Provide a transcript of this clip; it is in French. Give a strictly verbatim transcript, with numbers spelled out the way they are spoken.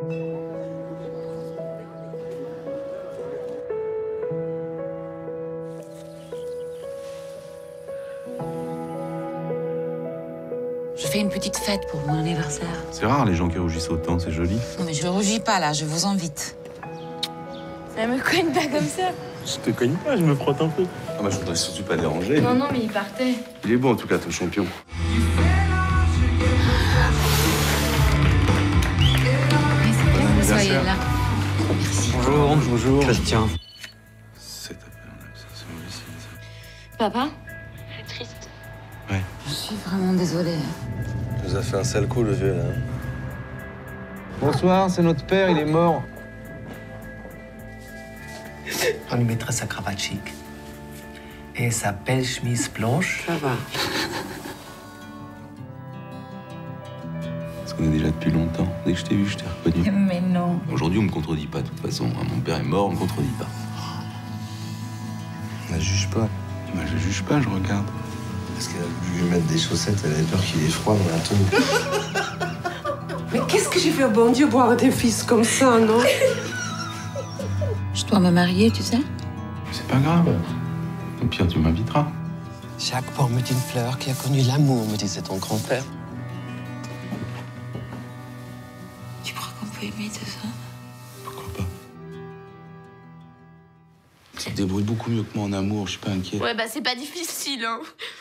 Je fais une petite fête pour mon anniversaire. C'est rare les gens qui rougissent autant, c'est joli. Non mais je rougis pas là, je vous invite. Elle me cogne pas comme ça. Je te cogne pas, je me frotte un peu. Ah bah je voudrais surtout pas déranger. Non, non, mais il partait. Il est bon en tout cas, ton champion. Mais c'est bien que vous soyez là. Merci. Bonjour, bonjour. Christian. C'est ta période, ça, c'est mauvais signe, ça. Papa? C'est triste. Ouais. Je suis vraiment désolée. Il nous a fait un sale coup, le vieux, là. Bonsoir, c'est notre père, il est mort. On lui mettrait sa cravate chic. Et sa belle chemise blanche. Ça va. Parce qu'on est déjà depuis longtemps. Dès que je t'ai vu, je t'ai reconnu. Mais non. Aujourd'hui, on me contredit pas, de toute façon. Mon père est mort, on me contredit pas. Ne juge pas. Moi, je juge pas, je regarde. Parce qu'elle a voulu lui mettre des chaussettes, elle avait peur qu'il ait froid dans la tenue. Mais qu'est-ce que j'ai fait au bon Dieu boire des fils comme ça, non? Je dois me marier, tu sais. C'est pas grave. Au pire, tu m'inviteras. Chaque pomme est une fleur qui a connu l'amour, me disait ton grand-père. Tu crois qu'on peut aimer tout ça? Pourquoi pas? Tu te débrouilles beaucoup mieux que moi en amour, je suis pas inquiet. Ouais, bah c'est pas difficile, hein.